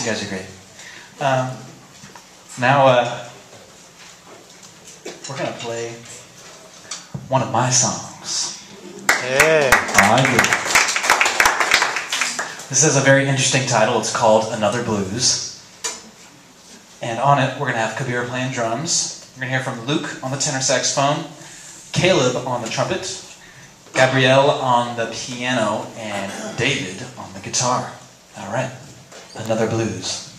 You guys are great. Now we're going to play one of my songs. Yeah. This has a very interesting title. It's called Another Blues. And on it, we're going to have Kabir playing drums. We're going to hear from Luke on the tenor saxophone, Caleb on the trumpet, Gabrielle on the piano, and David on the guitar. All right, Another Blues.